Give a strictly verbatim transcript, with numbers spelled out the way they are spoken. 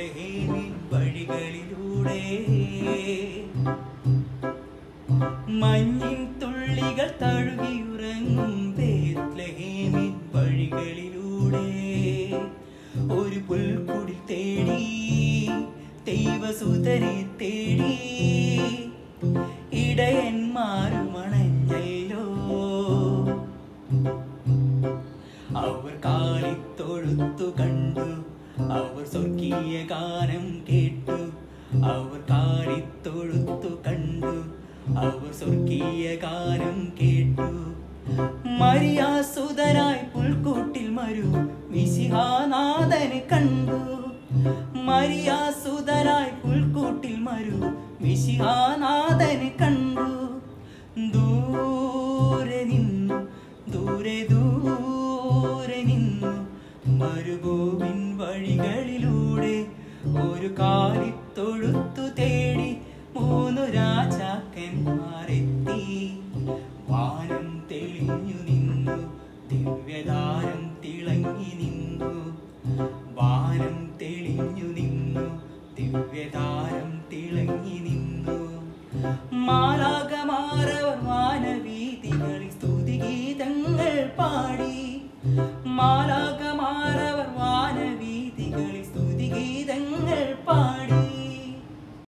ബേത്ലഹേമിൻ വഴികളിലൂടെ മഞ്ഞിൻ തുള്ളികൾ തഴുകിയുറങ്ങും ബേത്ലഹേമിൻ വഴികളിലൂടെ ഒരു പുൽക്കുടിൽ തേടി ദൈവസുതനെ തേടി ഇടയന്മാരുമണഞ്ഞല്ലോ. അവർ കാലിത്തൊഴുത്തു കണ്ടു, അവർ സ്വർഗീയ ഗാനം കേട്ടു. അവർ കാലിത്തൊഴുത്തു കണ്ടു, അവർ സ്വർഗീയ ഗാനം കേട്ടു. മരിയാസുതനായി പുൽക്കൂട്ടിൽ മരു മിശിഹാനാഥനെ കണ്ടു. മരിയാസുതനായി പുൽക്കൂട്ടിൽ മരു മിശിഹാനാഥനെ കണ്ടു. ദൂരെ നിന്നു ദൂരെ ദൂരെ നിന്നു മരുഭൂമിൻ വഴികളിലൂടെ ഒരു കാലിത്തൊഴുത്തു തേടി മൂന്നു രാജാക്കന്മാരെത്തി. വാനം തെളിഞ്ഞു നിന്നു, ദിവ്യതാരം തിളങ്ങി നിന്നു. വാനം തെളിഞ്ഞു നിന്നു, ദിവ്യതാരം തിളങ്ങി നിന്നു. മാലാഖമാരവർ വാനവീഥികളിൽ സ്തുതിഗീതങ്ങൾ പാടി. മാല